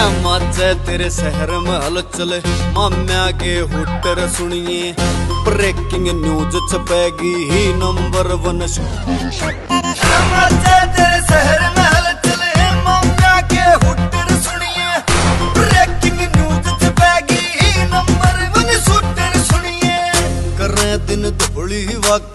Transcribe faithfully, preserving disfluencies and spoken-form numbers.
माचे तेरे शहर में हलचल, माम्या के हुटर सुनिए, ब्रेकिंग न्यूज छपेगी ही नंबर वन। माचे तेरे शहर में हलचल, माम्या के हुटर सुनिए, ब्रेकिंग न्यूज छपेगी ही नंबर वन शूटर सुनिए। करे दिन धोली वाक